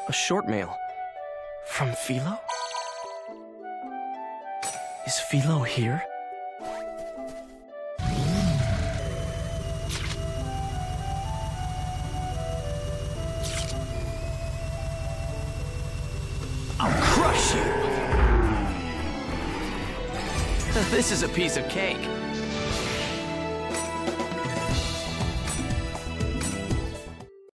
A short mail. From Philo? Is Philo here? I'll crush you! This is a piece of cake.